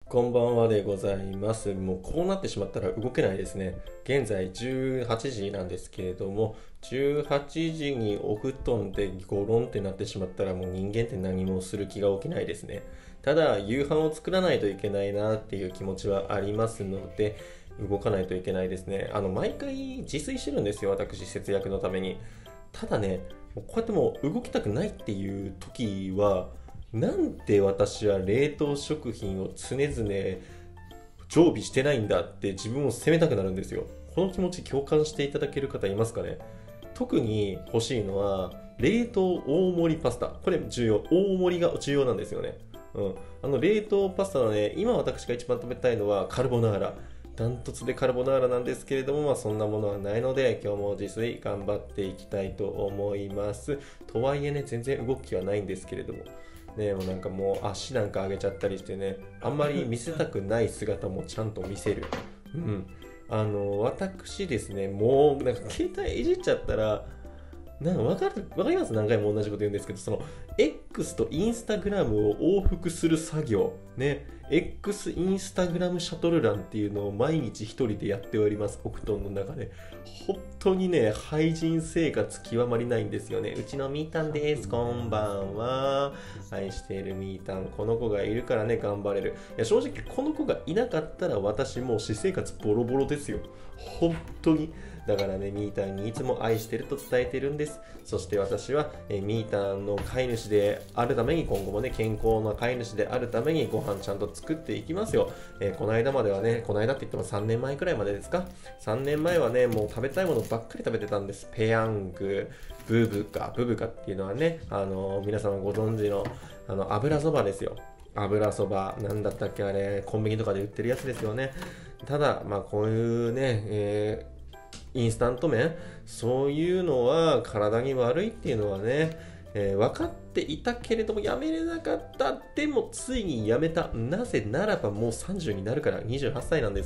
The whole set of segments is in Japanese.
こんばんはでございます。もうこうなってしまったら動けないですね。現在18時なんですけれども、18時にお布団でゴロンってなってしまったらもう人間って何もする気が起きないですね。ただ、夕飯を作らないといけないなっていう気持ちはありますので、動かないといけないですね。毎回自炊してるんですよ、私、節約のために。ただね、こうやってもう動きたくないっていう時は、なんで私は冷凍食品を常々常備してないんだって自分を責めたくなるんですよ。この気持ち共感していただける方いますかね。特に欲しいのは冷凍大盛りパスタ。これ重要。大盛りが重要なんですよね。冷凍パスタはね、今私が一番食べたいのはカルボナーラ。ダントツでカルボナーラなんですけれども、そんなものはないので、今日も自炊頑張っていきたいと思います。とはいえね、全然動きはないんですけれども。ね、もうなんかもう足なんか上げちゃったりしてね、あんまり見せたくない姿もちゃんと見せる。うん。私ですね、もうなんか携帯いじっちゃったら、なんかわかります？何回も同じこと言うんですけど、X とインスタグラムを往復する作業、ね、X インスタグラムシャトルランっていうのを毎日一人でやっております、お布団の中で。本当にね、廃人生活極まりないんですよね。うちのみーたんです、こんばんは。愛しているみーたん、この子がいるからね、頑張れる。いや、正直、この子がいなかったら私もう私生活ボロボロですよ。本当に。だからね、ミータンにいつも愛してると伝えてるんです。そして私は、ミータンの飼い主であるために、今後もね、健康な飼い主であるためにご飯ちゃんと作っていきますよ。この間まではね、この間って言っても3年前くらいまでですか。3年前はね、もう食べたいものばっかり食べてたんです。ペヤング、ブブカっていうのはね、皆様ご存知の、油そばですよ。油そば、なんだったっけあれ、コンビニとかで売ってるやつですよね。ただ、こういうね、インスタント麺、そういうのは体に悪いっていうのはね、分かっていたけれどもやめれなかった。でもついにやめた。なぜならばもう30になるから。28歳なんです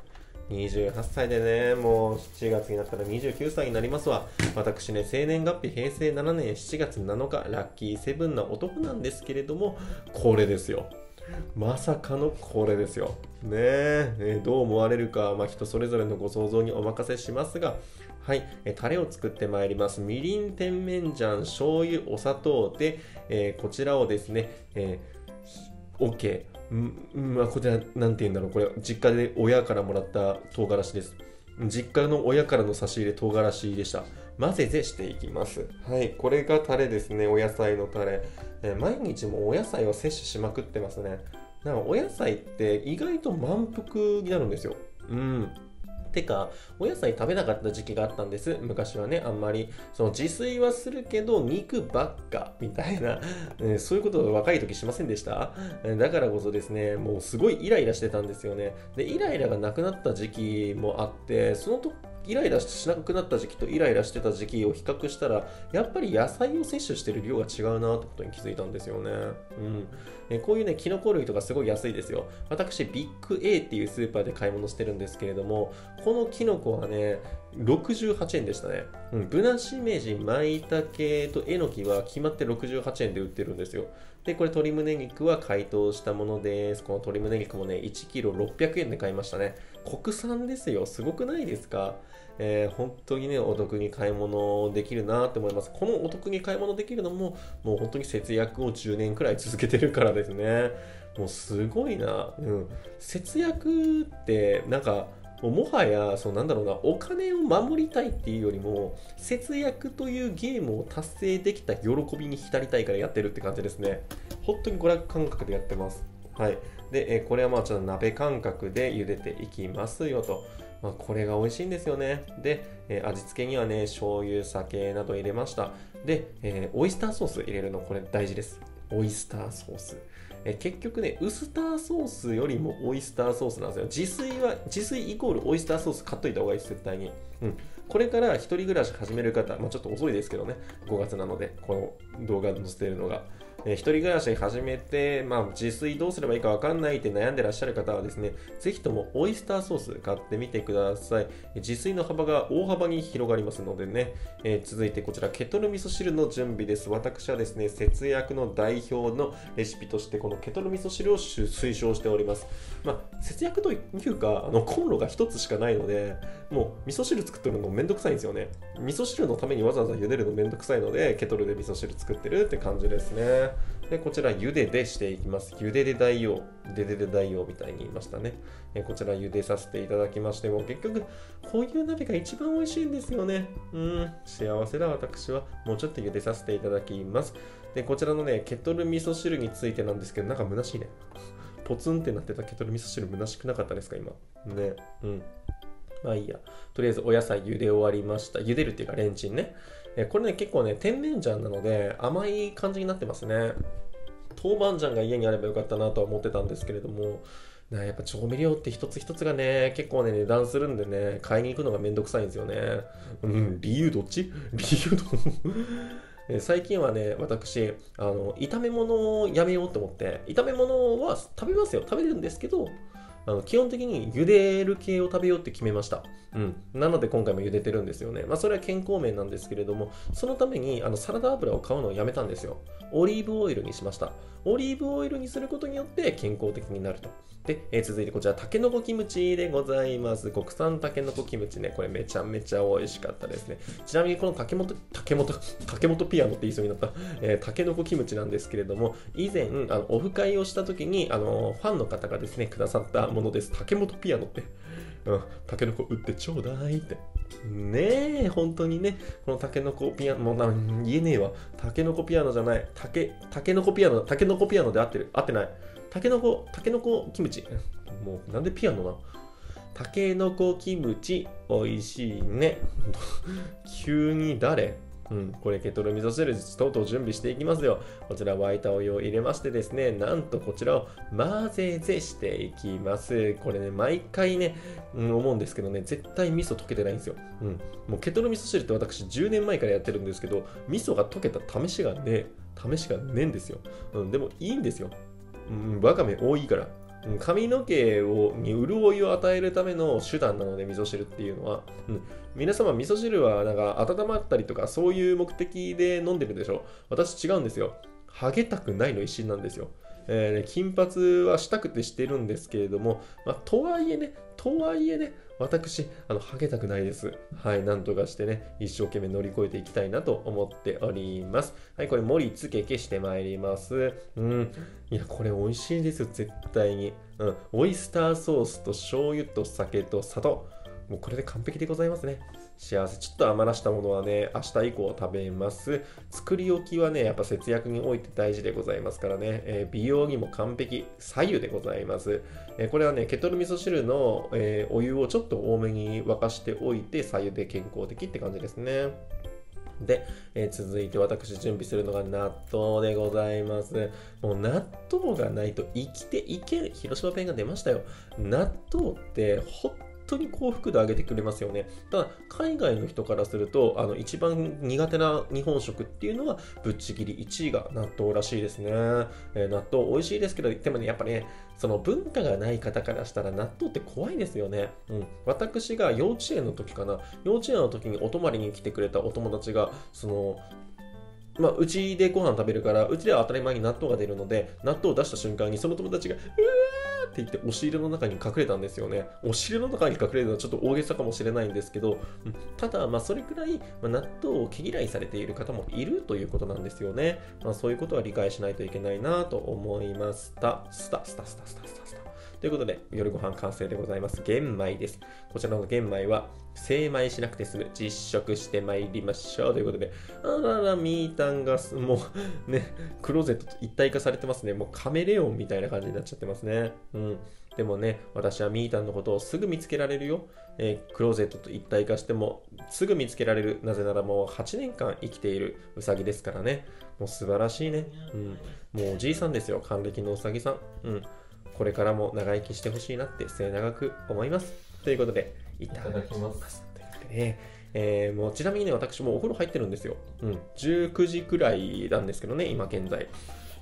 。28歳でね、もう7月になったら29歳になりますわ。私ね、生年月日平成7年7月7日、ラッキーセブンな男なんですけれども、これですよ。まさかのこれですよ。ねえ、どう思われるか、人それぞれのご想像にお任せしますが、はい、タレを作ってまいります。みりん、甜麺醤、醤油、お砂糖で、こちらをですね、OK。こちら、なんて言うんだろう、これ、実家で親からもらった唐辛子です。実家の親からの差し入れ唐辛子でした。混ぜてしていきます。はい、これがタレですね、お野菜のタレ。毎日もお野菜を摂取しまくってますね。なんかお野菜って意外と満腹になるんですよ。うん。てか、お野菜食べなかった時期があったんです。昔はね、あんまり、自炊はするけど、肉ばっか、みたいな、そういうことを若い時しませんでした？だからこそですね、もうすごいイライラしてたんですよね。で、イライラがなくなった時期もあって、その時イライラしなくなった時期とイライラしてた時期を比較したら、やっぱり野菜を摂取してる量が違うなってことに気づいたんですよね。こういうね、キノコ類とかすごい安いですよ。私、ビッグ A っていうスーパーで買い物してるんですけれども、このキノコはね、68円でしたね。ブナシメジ、マイタケとエノキは決まって68円で売ってるんですよ。で、これ鶏胸肉は解凍したものです。この鶏胸肉もね、1キロ600円で買いましたね。国産ですよ。すごくないですか？本当にね、お得に買い物できるなって思います。このお得に買い物できるのも、もう本当に節約を10年くらい続けてるからですね。もうすごいな。節約って、なんか、もはや、なんだろうな、お金を守りたいっていうよりも、節約というゲームを達成できた喜びに浸りたいからやってるって感じですね。本当に娯楽感覚でやってます。はい。で、これはちょっと鍋感覚で茹でていきますよと。これが美味しいんですよね。で、味付けにはね、醤油、酒など入れました。で、オイスターソース入れるの、これ大事です。オイスターソース。結局ね、ウスターソースよりもオイスターソースなんですよ。自炊イコールオイスターソース買っといた方がいいです、絶対に。これから一人暮らし始める方、ちょっと遅いですけどね、5月なので、この動画載せてるのが。 一人暮らし始めて、自炊どうすればいいかわかんないって悩んでらっしゃる方はですね、ぜひともオイスターソース買ってみてください。自炊の幅が大幅に広がりますのでね。続いてこちら、ケトル味噌汁の準備です。私はですね、節約の代表のレシピとして、このケトル味噌汁を推奨しております。節約というか、コンロが一つしかないので、もう味噌汁作ってるのめんどくさいんですよね。味噌汁のためにわざわざ茹でるのめんどくさいので、ケトルで味噌汁作ってるって感じですね。で、こちら茹ででしていきます。茹でで代用、ででで代用みたいに言いましたね。こちら茹でさせていただきましても、結局、こういう鍋が一番美味しいんですよね。幸せだ、私は。もうちょっと茹でさせていただきます。で、こちらのね、ケトル味噌汁についてなんですけど、なんか虚しいね。ポツンってなってたケトル味噌汁虚しくなかったですか、今。ね。まあいいや。とりあえずお野菜茹で終わりました。茹でるっていうかレンチンね。これね、結構ね、甜麺醤なので甘い感じになってますね。豆板醤が家にあればよかったなとは思ってたんですけれども、やっぱ調味料って一つ一つがね、結構ね、値段するんでね、買いに行くのがめんどくさいんですよね。理由どっち理由最近はね、私、炒め物をやめようと思って、炒め物は食べますよ。食べるんですけど、基本的に茹でる系を食べようって決めました。なので今回も茹でてるんですよね。それは健康面なんですけれども、そのためにサラダ油を買うのをやめたんですよ。オリーブオイルにしました。オリーブオイルにすることによって健康的になると。で、続いてこちら、タケノコキムチでございます。国産タケノコキムチね、これめちゃめちゃ美味しかったですね。ちなみにこのタケモトピアノって言いそうになった、タケノコキムチなんですけれども、以前、オフ会をした時に、ファンの方がですね、くださったものです。タケモトピアノって。タケノコ売ってちょうだいって。ねえ、本当にね、このタケノコピアノ、もう言えねえわ。タケノコピアノじゃない。タケノコピアノで合ってる。合ってない。タケノコキムチ。もうなんでピアノな。タケノコキムチ、美味しいね。急に誰これケトル味噌汁とうとう準備していきますよ。こちら沸いたお湯を入れましてですね、なんとこちらを混ぜぜしていきます。これね、毎回ね、思うんですけどね、絶対味噌溶けてないんですよ。もうケトル味噌汁って私10年前からやってるんですけど、味噌が溶けた試しがねえんですよ。でもいいんですよ。わかめ多いから。髪の毛に潤いを与えるための手段なので、味噌汁っていうのは。皆様、味噌汁はなんか温まったりとか、そういう目的で飲んでるでしょ。私違うんですよ。ハゲたくないの一心なんですよ。金髪はしたくてしてるんですけれども、とはいえね、私、ハゲたくないです。はい、なんとかしてね、一生懸命乗り越えていきたいなと思っております。はい、これ盛り付けしてまいります。いや、これ美味しいですよ、絶対に。オイスターソースと醤油と酒と砂糖。もうこれで完璧でございますね。幸せ。ちょっと余らしたものはね、明日以降食べます。作り置きはね、やっぱ節約において大事でございますからね。美容にも完璧。左右でございます。これはね、ケトル味噌汁の、お湯をちょっと多めに沸かしておいて、左右で健康的って感じですね。で、続いて私準備するのが納豆でございます。もう納豆がないと生きていけん。広島弁が出ましたよ。納豆って本当に幸福度上げてくれますよね。ただ、海外の人からすると、一番苦手な日本食っていうのは、ぶっちぎり1位が納豆らしいですね。納豆美味しいですけど、でもね、やっぱね、その文化がない方からしたら納豆って怖いですよね。私が幼稚園の時かな。幼稚園の時にお泊まりに来てくれたお友達が、うちでご飯食べるから、うちでは当たり前に納豆が出るので、納豆を出した瞬間にその友達が、って言って押し入れの中に隠れたんですよね。押し入れの中に隠れるのはちょっと大げさかもしれないんですけど、ただ、それくらい、納豆を毛嫌いされている方もいるということなんですよね。そういうことは理解しないといけないなと思いました。スタ。ということで、夜ご飯完成でございます。玄米です。こちらの玄米は、精米しなくて済む。実食してまいりましょう。ということで、ミータンが、もう、ね、クローゼットと一体化されてますね。もうカメレオンみたいな感じになっちゃってますね。でもね、私はミータンのことをすぐ見つけられるよ。クローゼットと一体化してもすぐ見つけられる。なぜならもう8年間生きているウサギですからね。もう素晴らしいね。もうおじいさんですよ。還暦のウサギさん。これからも長生きしてほしいなって末永く思います。ということで、いただきます。ということでね、もうちなみにね、私もお風呂入ってるんですよ。19時くらいなんですけどね、今現在。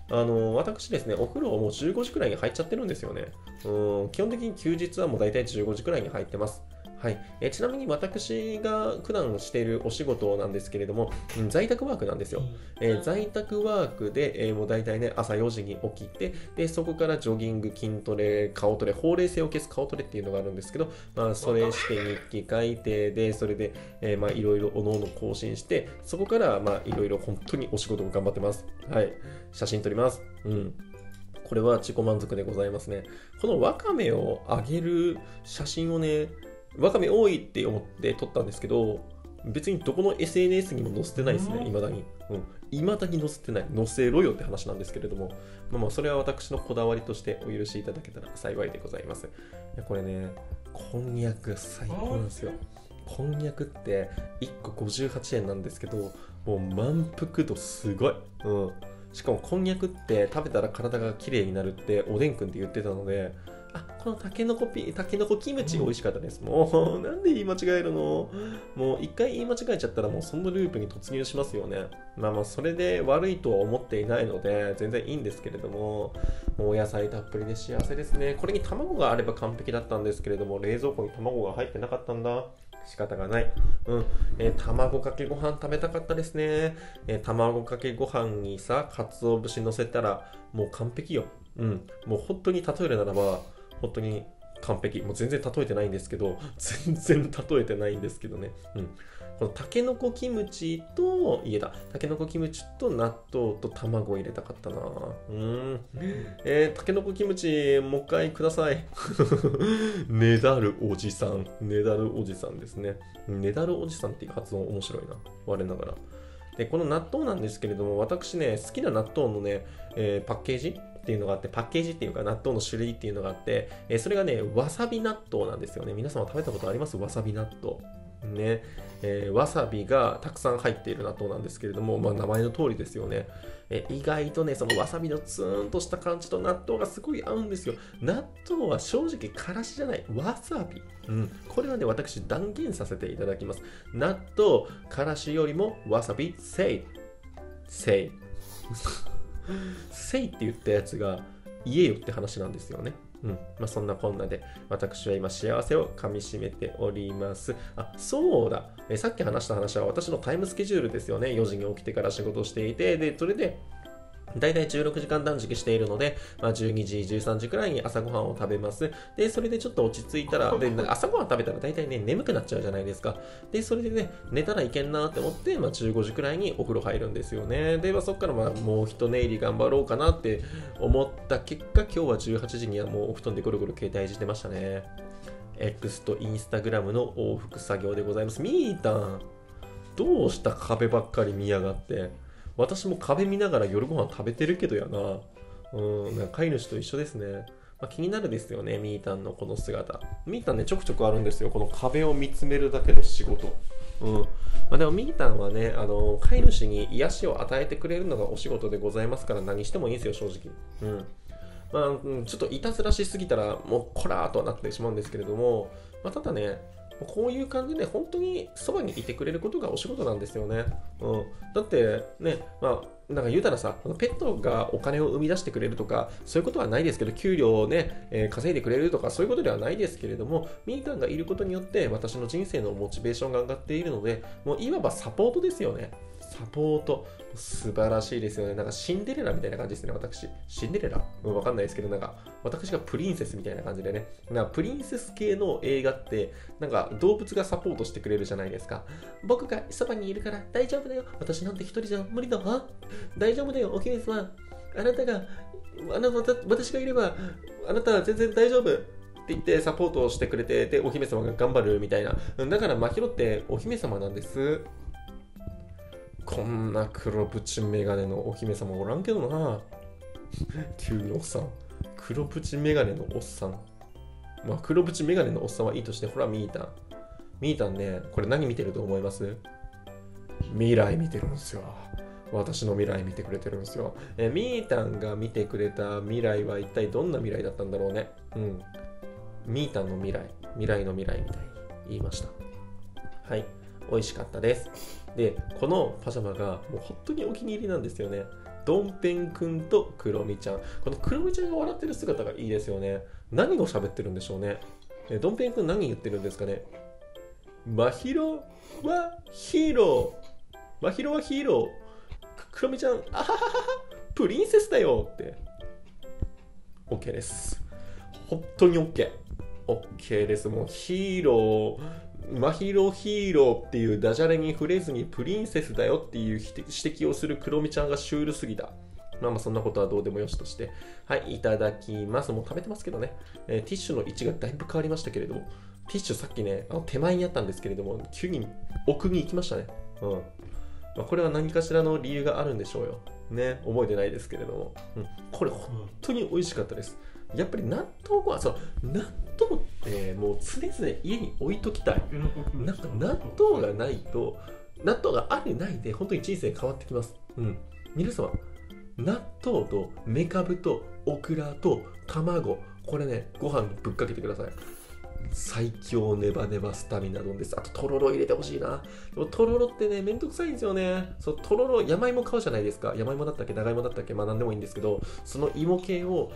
私ですね、お風呂もう15時くらいに入っちゃってるんですよね。基本的に休日はもう大体15時くらいに入ってます。はい。ちなみに私が普段しているお仕事なんですけれども、在宅ワークなんですよ。在宅ワークで、もう大体ね、朝4時に起きて、で、そこからジョギング、筋トレ、顔トレ、ほうれい線を消す顔トレっていうのがあるんですけど、まあ、それして日記書いて、で、それで、まあ、いろいろおのおの更新して、そこから、まあ、いろいろ本当にお仕事を頑張ってます。はい。写真撮ります。これは自己満足でございますね。このワカメをあげる写真をね、ワカメ多いって思って撮ったんですけど、別にどこの SNS にも載せてないですね、未だに。未だに載せてない。載せろよって話なんですけれども、まあそれは私のこだわりとしてお許しいただけたら幸いでございます。これね、こんにゃく最高なんですよ。こんにゃくって1個58円なんですけど、もう満腹度すごい。しかもこんにゃくって食べたら体が綺麗になるっておでんくんって言ってたので、このたけのこキムチ美味しかったです。もう、なんで言い間違えるの？もう一回言い間違えちゃったらもうそのループに突入しますよね。まあそれで悪いとは思っていないので、全然いいんですけれども、もうお野菜たっぷりで幸せですね。これに卵があれば完璧だったんですけれども、冷蔵庫に卵が入ってなかったんだ。仕方がない。卵かけご飯食べたかったですね。卵かけご飯にさ、鰹節乗せたらもう完璧よ。もう本当に例えるならば、本当に完璧。もう全然例えてないんですけど、全然例えてないんですけどね。このたけのこキムチと、たけのこキムチと納豆と卵を入れたかったな。たけのこキムチ、もう一回ください。ねだるおじさん。ねだるおじさんですね。ねだるおじさんっていう発音面白いな。我ながら。で、この納豆なんですけれども、私ね、好きな納豆のね、パッケージっていうのがあって、パッケージっていうか納豆の種類っていうのがあって、それがね、わさび納豆なんですよね。皆様食べたことあります？わさび納豆。ね、わさびがたくさん入っている納豆なんですけれども、まあ、名前の通りですよね。意外とね、そのわさびのツーンとした感じと納豆がすごい合うんですよ。納豆は正直からしじゃない、わさび。これはね、私断言させていただきます。納豆、からしよりもわさび、せい。せい。せいって言ったやつが言えよって話なんですよね。そんなこんなで私は今幸せをかみしめております。そうだ、さっき話した話は私のタイムスケジュールですよね。4時に起きてから仕事をしていて、でそれでだいたい16時間断食しているので、12時、13時くらいに朝ごはんを食べます。で、それでちょっと落ち着いたら、で、朝ごはん食べたらだいたいね、眠くなっちゃうじゃないですか。で、それでね、寝たらいけんなって思って、15時くらいにお風呂入るんですよね。で、そっからもう一寝入り頑張ろうかなって思った結果、今日は18時にはもうお布団でゴロゴロ携帯いじってましたね。X とインスタグラムの往復作業でございます。みーたん、どうした壁ばっかり見やがって。私も壁見ながら夜ご飯食べてるけどやな。なんか飼い主と一緒ですね。気になるですよね、みーたんのこの姿。みーたんね、ちょくちょくあるんですよ。この壁を見つめるだけの仕事。でもみーたんはね、飼い主に癒しを与えてくれるのがお仕事でございますから何してもいいんですよ、正直。ちょっといたずらしすぎたらもうこらーとはなってしまうんですけれども、ただね、こういう感じで本当にそばにいてくれることがお仕事なんですよね。だってね、なんか言うたらさ、ペットがお金を生み出してくれるとか、そういうことはないですけど、給料をね、稼いでくれるとか、そういうことではないですけれども、みーたんがいることによって、私の人生のモチベーションが上がっているので、もういわばサポートですよね。サポート。素晴らしいですよね。なんかシンデレラみたいな感じですね、私。シンデレラわかんないですけど、なんか、私がプリンセスみたいな感じでね。なんかプリンセス系の映画って、なんか動物がサポートしてくれるじゃないですか。僕がそばにいるから大丈夫だよ。私なんて一人じゃ無理だわ。大丈夫だよ、お姫様。私がいれば、あなたは全然大丈夫。って言ってサポートをしてくれて、で、お姫様が頑張るみたいな。だから、マヒロってお姫様なんです。こんな黒縁メガネのお姫様おらんけどな。急におっさん。黒縁メガネのおっさん。黒縁メガネのおっさんはいいとして、ほら、ミータン。ミータンね、これ何見てると思います？未来見てるんですよ。私の未来見てくれてるんですよ。ミータンが見てくれた未来は一体どんな未来だったんだろうね。ミータンの未来、未来の未来みたいに言いました。はい。美味しかったです。で、このパジャマがもう本当にお気に入りなんですよね。 ドンペンくんとクロミちゃん。このクロミちゃんが笑ってる姿がいいですよね。何を喋ってるんでしょうね。ドンペンくん何言ってるんですかね。まひろはヒーロー。まひろはヒーロー。クロミちゃん、あはははプリンセスだよって。OK です。本当に OK。OK です。もうヒーロー、まひろヒーローっていうダジャレに触れずにプリンセスだよっていう指摘をするクロミちゃんがシュールすぎた。まあそんなことはどうでもよしとして。はい、いただきます。もう食べてますけどね。ティッシュの位置がだいぶ変わりましたけれども、ティッシュさっきね、手前にあったんですけれども、急に奥に行きましたね。これは何かしらの理由があるんでしょうよ。ね、覚えてないですけれども。これ本当に美味しかったです。やっぱり納豆は、納豆ってもう常々家に置いときたい。なんか納豆がないと、納豆があるないで本当に人生変わってきます。皆様、納豆とメカブとオクラと卵、これね、ご飯にぶっかけてください。最強ネバネバスタミナ丼です。あととろろ入れてほしいな。でもとろろってね、めんどくさいんですよね。とろろ、山芋買うじゃないですか。山芋だったっけ、長芋だったっけ、まあなんでもいいんですけど、その芋系を、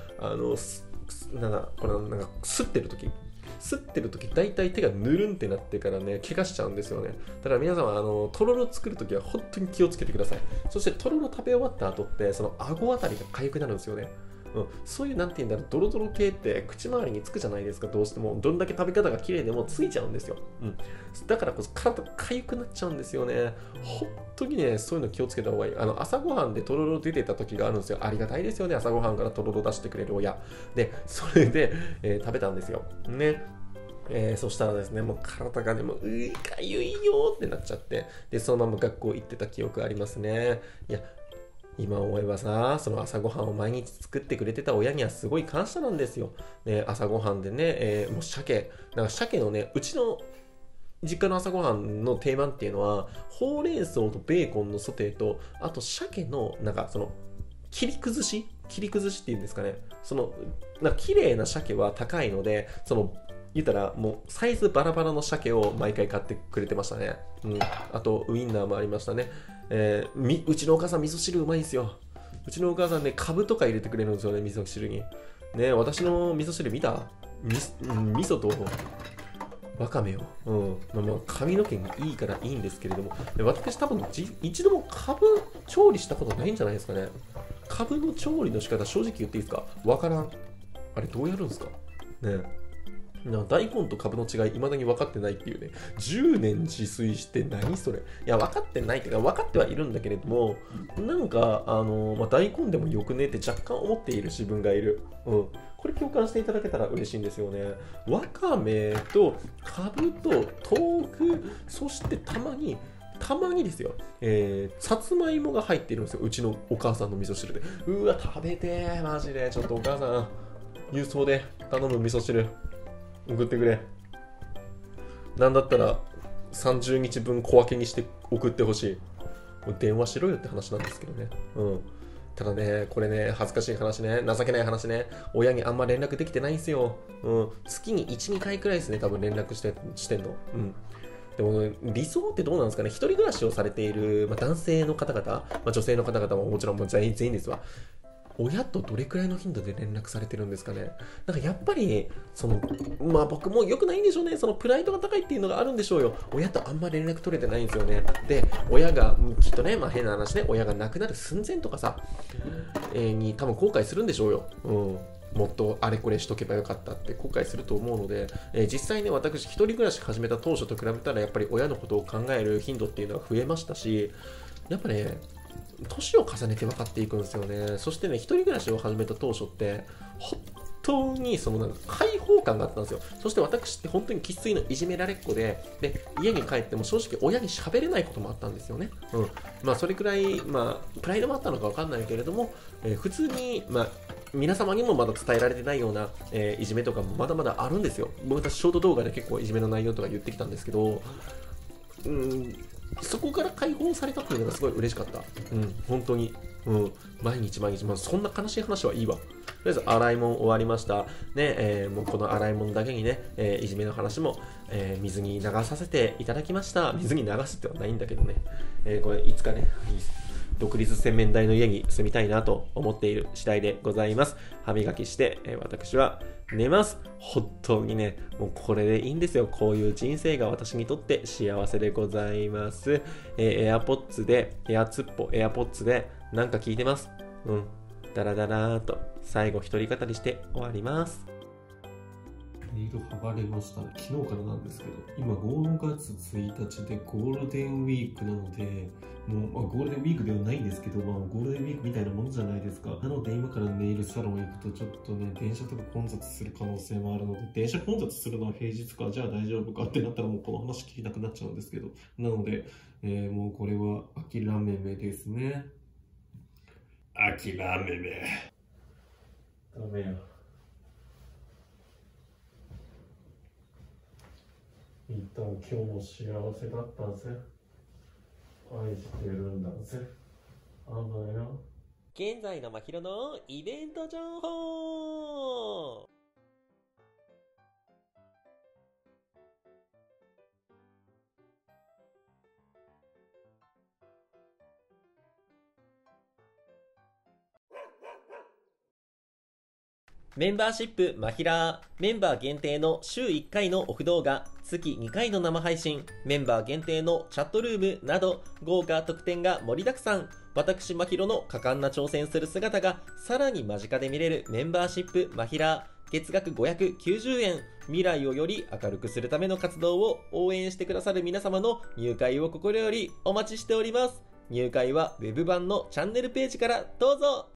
すってる時大体手がぬるんってなってからね、怪我しちゃうんですよね。だから皆様、とろろ作るときは本当に気をつけてください。そしてとろろ食べ終わった後って、その顎あたりが痒くなるんですよね。そういうなんていうんだろう、ドロドロ系って口周りにつくじゃないですか。どうしてもどんだけ食べ方が綺麗でもついちゃうんですよ。だからこそ体かゆくなっちゃうんですよね。本当にね、そういうの気をつけた方がいい。朝ごはんでとろろ出てた時があるんですよ。ありがたいですよね、朝ごはんからとろろ出してくれる親で、それで、食べたんですよね。そしたらですね、もう体がね、もうかゆいよってなっちゃって、でそのまま学校行ってた記憶ありますね。いや、今思えばさ、その朝ごはんを毎日作ってくれてた親にはすごい感謝なんですよ。ね、朝ごはんでね、もう鮭のね、うちの実家の朝ごはんの定番っていうのは、ほうれん草とベーコンのソテーと、あと鮭の、切り崩しっていうんですかね。綺麗な鮭は高いので、言ったらもうサイズバラバラの鮭を毎回買ってくれてましたね。あとウインナーもありましたね。うちのお母さん味噌汁うまいんですよ。うちのお母さんね、カブとか入れてくれるんですよね、味噌汁に。ね、私の味噌汁見た？味噌とわかめよ。髪の毛がいいからいいんですけれども、私多分一度もカブ調理したことないんじゃないですかね。カブの調理の仕方正直言っていいですか？わからん。あれどうやるんですかね。大根とカブの違い未だに分かってないっていうね。10年自炊して何それ。いや、分かってないっていうか、分かってはいるんだけれども、大根でもよくねって若干思っている自分がいる。これ共感していただけたら嬉しいんですよね。わかめとカブと豆腐、そしてたまにですよ、さつまいもが入っているんですよ。うちのお母さんの味噌汁で。うわ、食べてー、マジで。ちょっとお母さん、郵送で頼む味噌汁。送ってくれ。なんだったら30日分小分けにして送ってほしい。電話しろよって話なんですけどね。ただね、これね、恥ずかしい話ね、情けない話ね、親にあんま連絡できてないんですよ。月に1、2回くらいですね、多分連絡してんの。でも、理想ってどうなんですかね。一人暮らしをされている、男性の方々、女性の方々ももちろんもう全員ですわ。親とどれくらいの頻度で連絡されてるんですかね。やっぱり僕も良くないんでしょうね。プライドが高いっていうのがあるんでしょうよ。親とあんま連絡取れてないんですよね。で、親がきっとね、変な話ね、親が亡くなる寸前とかさ、に多分後悔するんでしょうよ。もっとあれこれしとけばよかったって後悔すると思うので、実際ね、私一人暮らし始めた当初と比べたらやっぱり親のことを考える頻度っていうのは増えましたし、やっぱね、年を重ねて分かっていくんですよね。そしてね、一人暮らしを始めた当初って本当に開放感があったんですよ。そして私って本当に生粋のいじめられっ子で、家に帰っても正直親に喋れないこともあったんですよね。それくらいプライドもあったのか分かんないけれども、普通に皆様にもまだ伝えられてないような、いじめとかもまだまだあるんですよ。私ショート動画で結構いじめの内容とか言ってきたんですけど、そこから解放されたっていうのがすごい嬉しかった。本当に。毎日、そんな悲しい話はいいわ。とりあえず洗い物終わりました。ね、もうこの洗い物だけにね、いじめの話も、水に流させていただきました。水に流すってはないんだけどね。これいつかね、 独立洗面台の家に住みたいなと思っている次第でございます。歯磨きして、私は寝ます。本当にね、もうこれでいいんですよ。こういう人生が私にとって幸せでございます。AirPods で、AirPods でなんか聞いてます。ダラダラーと最後一人語りして終わります。ネイル剥がれました。昨日からなんですけど、今5月1日でゴールデンウィークなので、もう、ゴールデンウィークではないんですけど、ゴールデンウィークみたいなものじゃないですか。なので今からネイルサロン行くとちょっとね、電車とか混雑する可能性もあるので、電車混雑するのは平日か、じゃあ大丈夫かってなったらもうこの話聞きなくなっちゃうんですけど、なので、もうこれは諦めめですね。諦めめ。ダメよ。一旦今日も幸せだったぜ。愛してるんだぜ。あばよ。現在のまひろのイベント情報。メンバーシップまひらー、メンバー限定の週1回のオフ動画、月2回の生配信、メンバー限定のチャットルームなど豪華特典が盛りだくさん。私まひろの果敢な挑戦する姿がさらに間近で見れるメンバーシップまひらー、月額590円。未来をより明るくするための活動を応援してくださる皆様の入会を心よりお待ちしております。入会はウェブ版のチャンネルページからどうぞ。